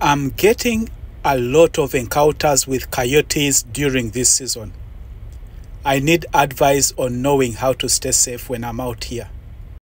I'm getting a lot of encounters with coyotes during this season. I need advice on knowing how to stay safe when I'm out here.